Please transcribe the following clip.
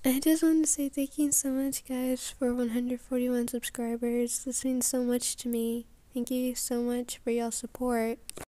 I just want to say thank you so much, guys, for 141 subscribers. This means so much to me. Thank you so much for y'all support.